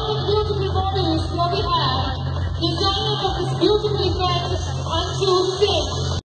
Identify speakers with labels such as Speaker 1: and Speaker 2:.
Speaker 1: glowing, beautiful bodies, here we have designers of this beautiful event, 1, 2, 6.